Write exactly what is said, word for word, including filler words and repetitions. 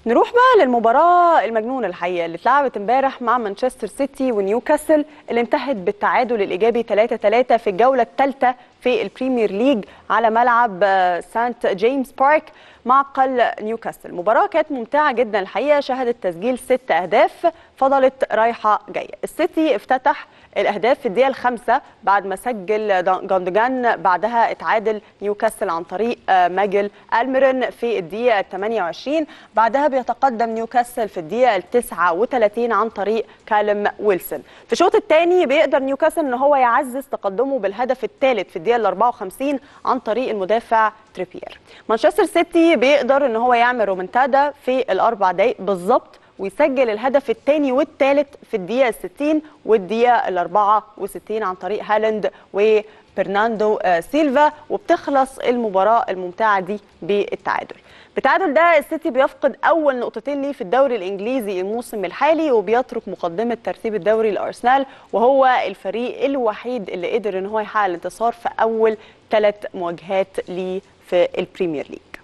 نروح بقى للمباراة المجنونة الحقيقة اللي اتلعبت امبارح مع مانشستر سيتي ونيوكاسل، اللي انتهت بالتعادل الإيجابي ثلاثة ثلاثة في الجولة الثالثة في البريمير ليج على ملعب سانت جيمس بارك معقل نيوكاسل. المباراة كانت ممتعة جدا الحقيقة، شهدت تسجيل ست أهداف فضلت رايحة جاية. السيتي افتتح الأهداف في الدقيقة الخامسة بعد ما سجل جوندوجان، بعدها اتعادل نيوكاسل عن طريق ماجل ألميرن في الدقيقة الثامنة والعشرين، بعدها بيتقدم نيوكاسل في الدقيقة التاسعة والثلاثين عن طريق كالم ويلسون. في الشوط الثاني بيقدر نيوكاسل ان هو يعزز تقدمه بالهدف الثالث في الدقيقة الأربعة وخمسين عن طريق المدافع تريبير. مانشستر سيتي بيقدر ان هو يعمل رومنتادا في الأربع دقائق بالظبط ويسجل الهدف الثاني والثالث في الدقيقة الستين والدقيقة الأربعة وستين عن طريق هالاند وبرناندو سيلفا، وبتخلص المباراة الممتعة دي بالتعادل. بالتعادل ده السيتي بيفقد أول نقطتين ليه في الدوري الإنجليزي الموسم الحالي، وبيترك مقدمة ترتيب الدوري لأرسنال، وهو الفريق الوحيد اللي قدر ان هو يحقق الانتصار في أول ثلاث مواجهات ليه في البريمير ليج.